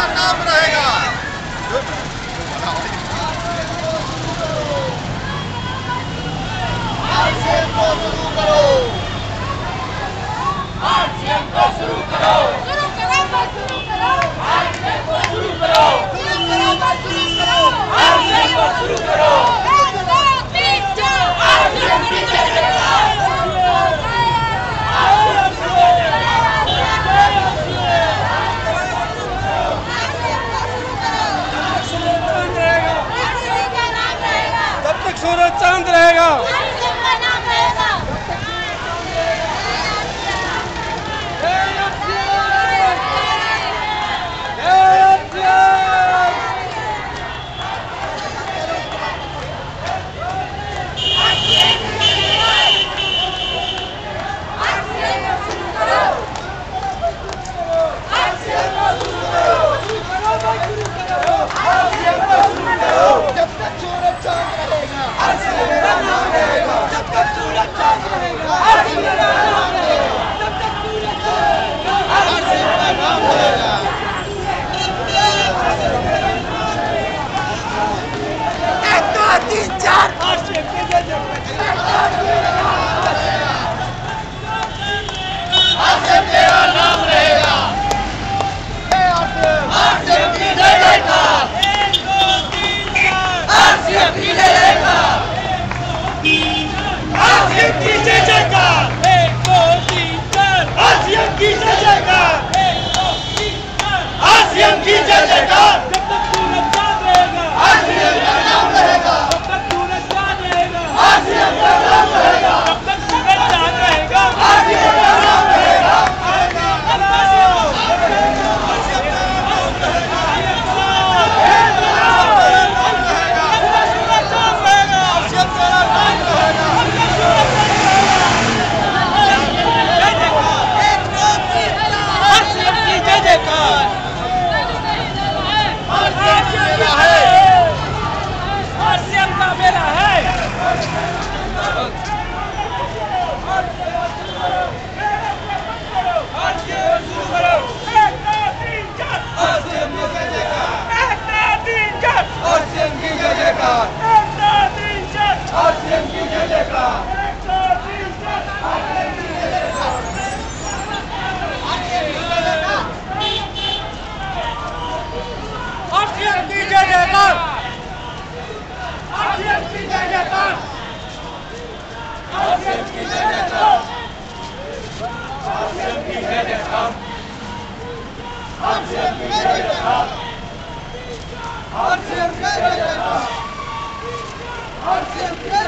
नाम रहेगा। आरसीएम को शुरू करो, आरसीएम को शुरू करो, शुरू करो बस शुरू करो, आरसीएम को शुरू करो, शुरू करो बस शुरू करो, आरसीएम को शुरू करो। 1 2 3 4 आरसीएम की जय जयकार, जब तक सूरज चांद रहेगा। आरसीएम